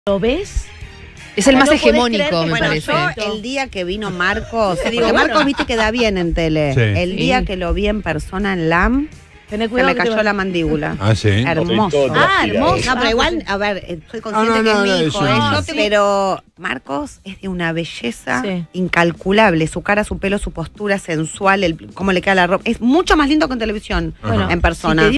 ¿Lo ves? Es el Ahora, más no podés hegemónico, creer que me Bueno, parece. yo el día que vino Marcos, Te digo, porque bueno. Marcos viste que da bien en tele. Sí. El día que lo vi en persona en LAM, Tené se cuidado me que te cayó va- la mandíbula. Ah, sí. Hermoso. Ah, hermoso. No, pero igual, a ver, soy consciente No, que no, es no, mi hijo, eso no. yo pero Marcos es de una belleza Sí. incalculable. Su cara, su pelo, su postura sensual, cómo le queda la ropa. Es mucho más lindo que en televisión, Bueno, en persona. si te